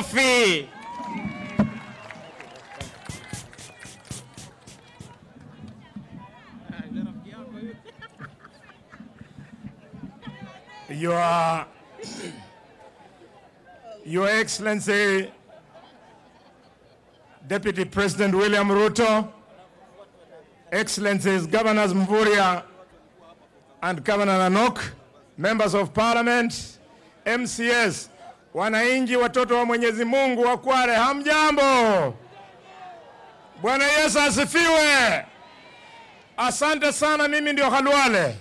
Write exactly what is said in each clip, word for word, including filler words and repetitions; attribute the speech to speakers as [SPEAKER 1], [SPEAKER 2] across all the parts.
[SPEAKER 1] makofi.
[SPEAKER 2] Your, Your Excellency, Deputy President William Ruto, Excellencies Governors Mvurya and Governor Nanok, Members of Parliament, M C S, wananchi watoto wa Mwenyezi Mungu wa Kwale, hamjambo? Bwana Yesu asifiwe. Asante sana, mimi ndio Khalwale.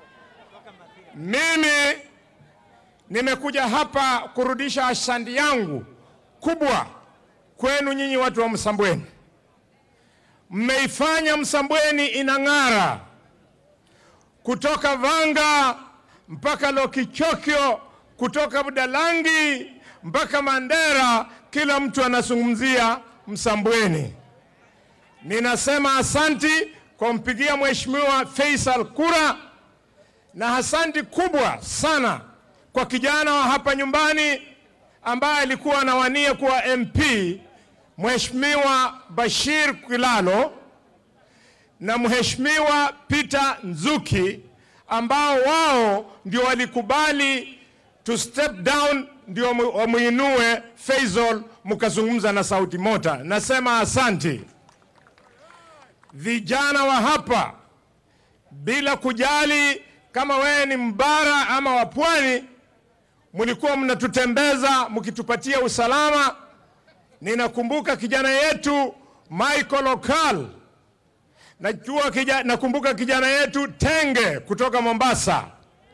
[SPEAKER 2] Mimi nimekuja hapa kurudisha asante yangu kubwa kwenu nyinyi watu wa Msambweni. Mmeifanya Msambweni inang'ara. Kutoka Vanga mpaka Lokichokyo, kutoka Budalangi mpaka Mandera, kila mtu anazungumzia Msambweni. Ninasema asanti kwa mpigia Mheshimiwa Faisal kura, na asanti kubwa sana kwa kijana wa hapa nyumbani ambaye alikuwa anawania kuwa M P, Mheshimiwa Bashir Kilalo na Mheshimiwa Peter Nzuki, ambao wao ndio walikubali to step down ndio wamuinue Faisal, mkazungumza na sauti moja. Nasema asanti. Vijana wa hapa, bila kujali kama wewe ni mbara ama wa pwani, mlikuwa mnatutembeza mkitupatia usalama. Ninakumbuka kijana yetu Michael Okal. Najua kijana, nakumbuka kijana yetu Tenge kutoka Mombasa.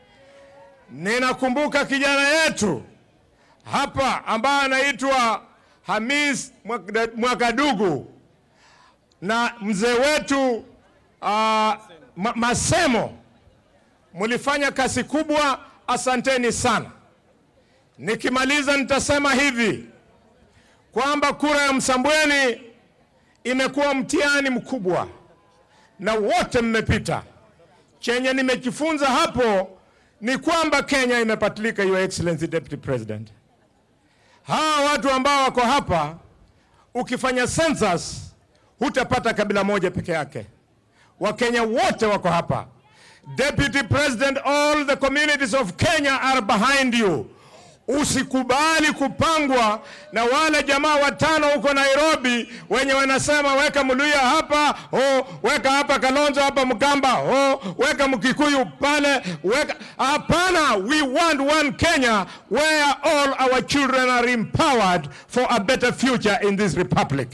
[SPEAKER 2] Ninakumbuka kijana yetu hapa ambaye anaitwa Hamis Mwakadugu na mzee wetu uh, Masemo. Mulifanya kazi kubwa, asanteni sana. Nikimaliza nitasema hivi kwamba kura ya Msambweni imekuwa mtihani mkubwa na wote mmepita. Chenye nimejifunza hapo ni kwamba Kenya imepatilika, Your Excellency Deputy President. Hawa watu ambao wako hapa, ukifanya census hutapata kabila moja peke yake. Wakenya wote wako hapa. Deputy President, all the communities of Kenya are behind you. Usikubali kupangwa na wale jamaa watano huko Nairobi wenye wanasema weka Muluya hapa, oh, weka hapa Kalonzo hapa Mkamba, oh, weka Mkikuyu pale, weka. Hapana, we want one Kenya where all our children are empowered for a better future in this republic.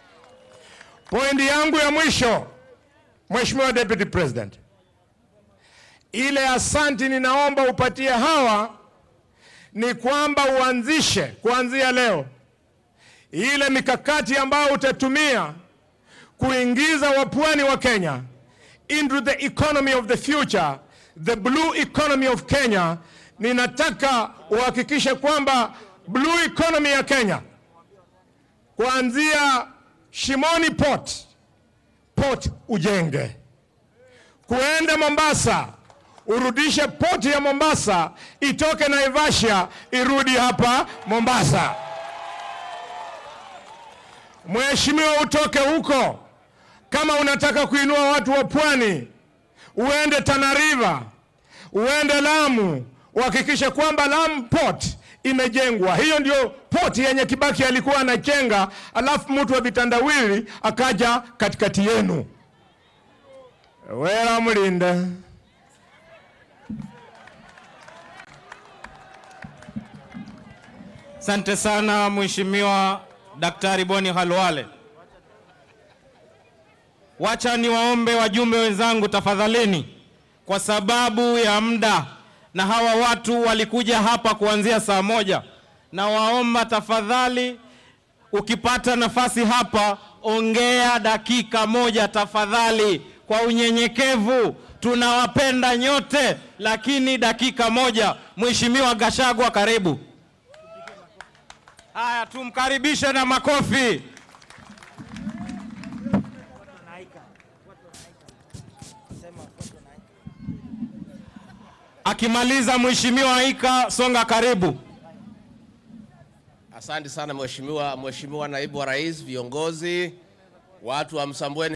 [SPEAKER 2] Pointi yangu ya mwisho, Mheshimiwa Deputy President, ile asanti ninaomba upatie hawa ni kwamba uanzishe kuanzia leo ile mikakati ambayo utatumia kuingiza wapwani wa Kenya into the economy of the future, the blue economy of Kenya. Ninataka uhakikishe kwamba blue economy ya Kenya kuanzia Shimoni Port, port ujenge, kuenda Mombasa, urudishe port ya Mombasa, itoke Naivasha irudi hapa Mombasa. Mheshimiwa, utoke huko kama unataka kuinua watu wa pwani, uende Tana River, uende Lamu, uhakikishe kwamba Lamu Port imejengwa. Hiyo ndio port yenye Kibaki alikuwa anajenga, alafu mtu wa vitandawili akaja katikati yenu. Wera mlinda.
[SPEAKER 1] Asante sana Mheshimiwa Daktari Boni Khalwale. Wacha niwaombe wajumbe wenzangu tafadhalini, kwa sababu ya muda na hawa watu walikuja hapa kuanzia saa moja, na waomba tafadhali ukipata nafasi hapa ongea dakika moja tafadhali, kwa unyenyekevu. Tunawapenda nyote, lakini dakika moja. Mheshimiwa Gachagua, karibu. Haya, tumkaribishe na makofi. Akimaliza Mheshimiwa Aika, songa karibu.
[SPEAKER 3] Asante sana mheshimiwa, mheshimiwa naibu wa rais, viongozi, watu wa Msambweni.